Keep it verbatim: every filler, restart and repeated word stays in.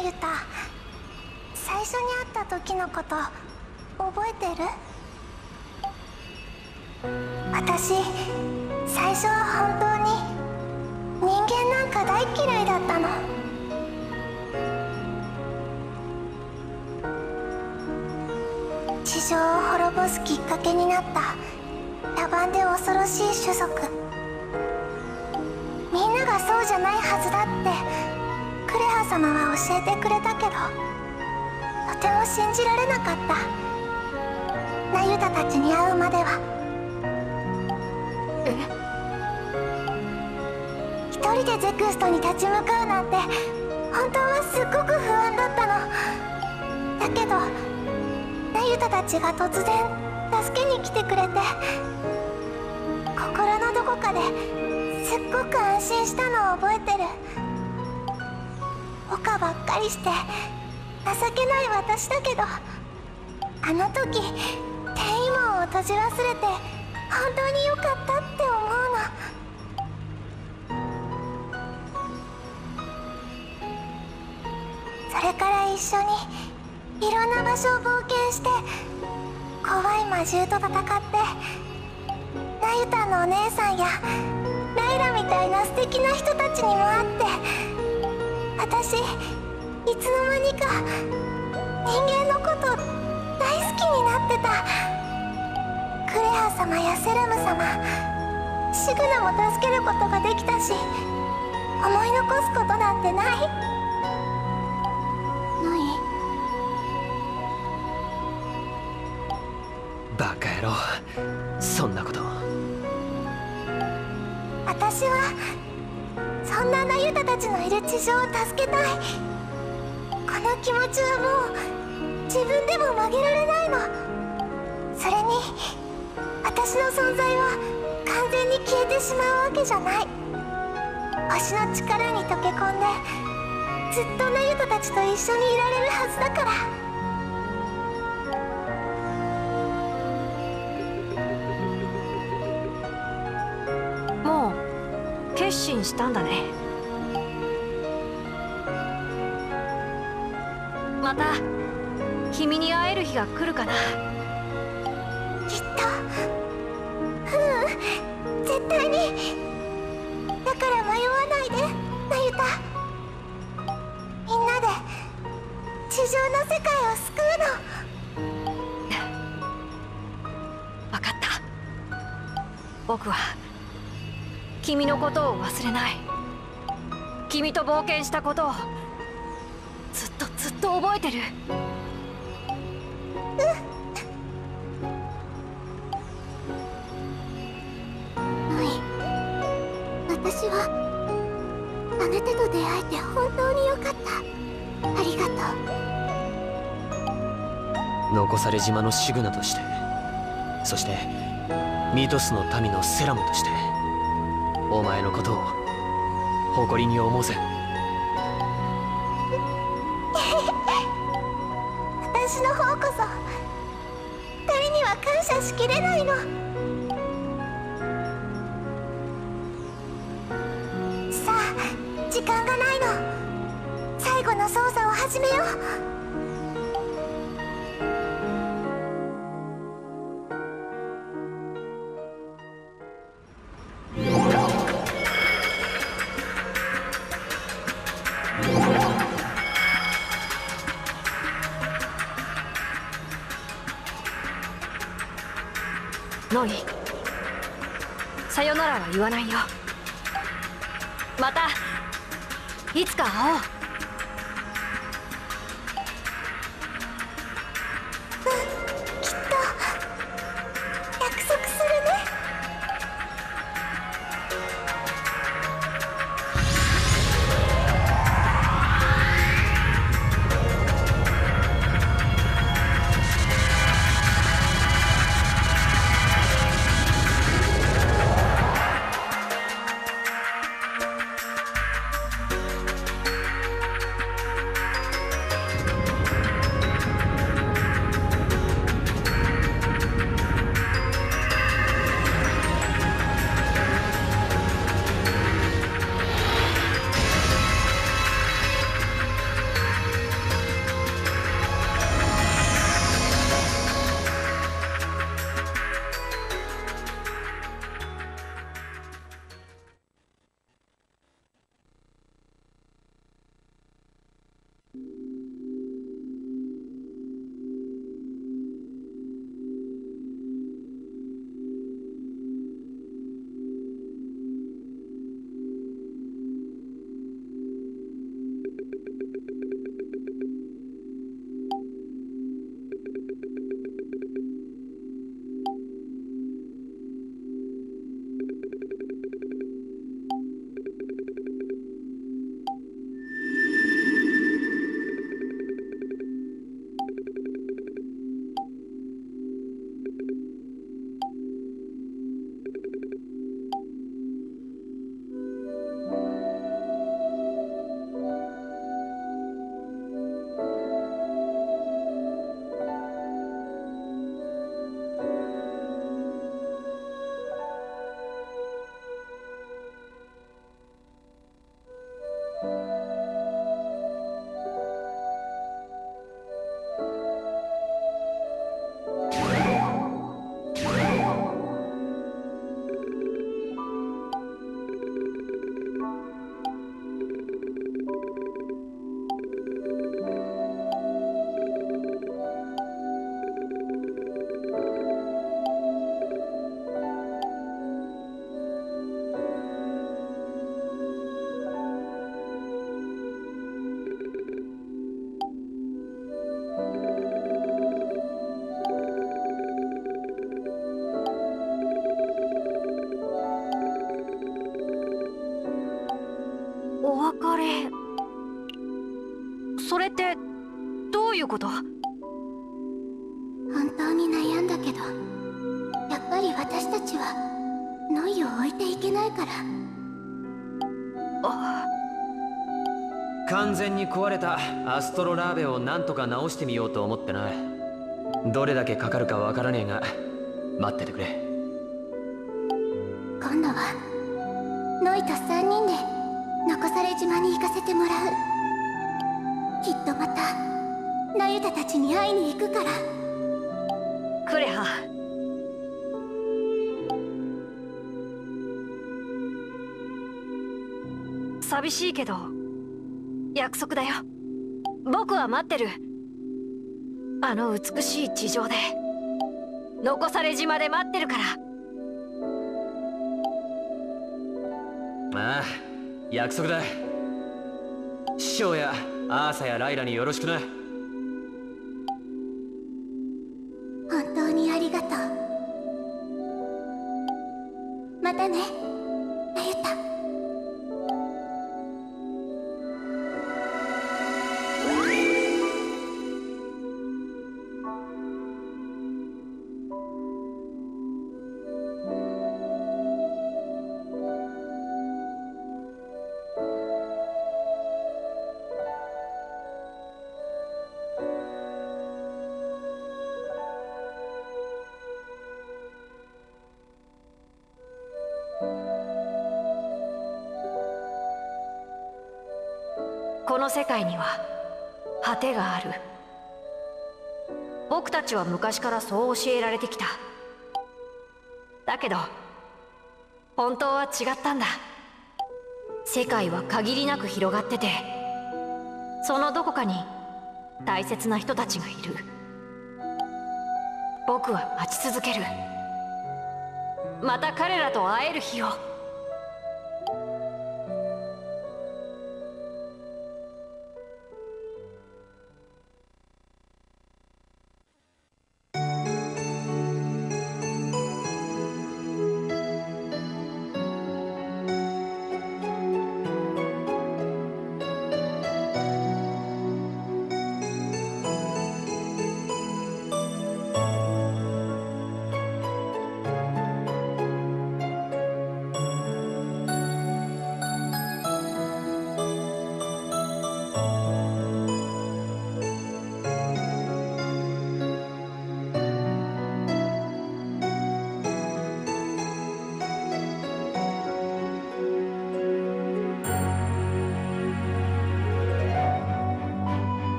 ゆた、最初に会った時のこと覚えてる？私、最初は本当に人間なんか大嫌いだったの。地上を滅ぼすきっかけになった野蛮で恐ろしい種族。みんながそうじゃないはずだってクレハ様は教えてくれたけど、とても信じられなかった。ナユタたちに会うまでは。 え？ 一人でゼクストに立ち向かうなんて本当はすっごく不安だったの。だけどナユタたちが突然助けに来てくれて、心のどこかですっごく安心したのを覚えてる。丘ばっかりして情けない私だけど、あの時転移門を閉じ忘れて本当に良かったって思うの。それから一緒にいろんな場所を冒険して、怖い魔獣と戦って、ナユタのお姉さんやライラみたいな素敵な人たちにも会って、私いつの間にか人間のこと大好きになってた。クレハ様やセラム様、シグナも助けることができたし、思い残すことなんてない。ない？ バカ野郎、そんなこと。 私はそんなナユタたちのいる地上を助けたい。この気持ちはもう自分でも曲げられないの。それに私の存在は完全に消えてしまうわけじゃない。星の力に溶け込んでずっとナユタたちと一緒にいられるはずだから。 もう決心したんだね。また君に会える日が来るかな。 きっと。うん、絶対に。だから迷わないで、ナユタ。みんなで地上の世界を救うの。 分かった。僕は君のことを忘れない。君と冒険したことをずっとずっと覚えてる。 ノイ、私はあなたと出会えて本当によかった。ありがとう。 残され島のシグナとして、そしてミトスの民のセラムとして、お前のことを誇りに思うぜ。 私の方こそ二人には感謝しきれないの。さあ、時間がないの。最後の操作を始めよう。 ノイ、さよならは言わないよ。またいつか会おう。 きっと約束するね。 こと？ 本当に悩んだけど、やっぱり私たちはノイを置いていけないから。 あ、 完全に壊れたアストロラーベをなんとか直してみようと思ってな。どれだけかかるかわからねえが待っててくれ。 今度はノイとさんにんで残され島に行かせてもらう。きっとまたナユタたちに会いに行くから。 クレハ、寂しいけど約束だよ。僕は待ってる。あの美しい地上で、残され島で待ってるから。 ああ、約束だ。師匠やアーサやライラによろしくな。 本当にありがとう。またね、ナユタ。 この世界には果てがある。僕たちは昔からそう教えられてきた。だけど本当は違ったんだ。世界は限りなく広がってて、そのどこかに大切な人たちがいる。僕は待ち続ける。また彼らと会える日を。